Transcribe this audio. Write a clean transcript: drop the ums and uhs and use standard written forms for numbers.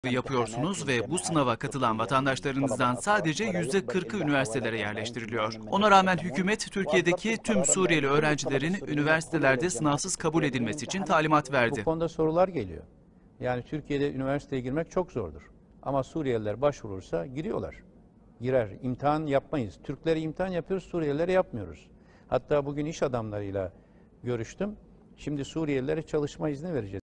yapıyorsunuz ve bu sınava katılan vatandaşlarınızdan sadece %40'ı üniversitelere yerleştiriliyor. Ona rağmen hükümet Türkiye'deki tüm Suriyeli öğrencilerin üniversitelerde sınavsız kabul edilmesi için talimat verdi. Bu konuda sorular geliyor. Yani Türkiye'de üniversiteye girmek çok zordur. Ama Suriyeliler başvurursa giriyorlar. Girer. İmtihan yapmayız. Türklere imtihan yapıyoruz, Suriyelilere yapmıyoruz. Hatta bugün iş adamlarıyla görüştüm. Şimdi Suriyelilere çalışma izni vereceğiz.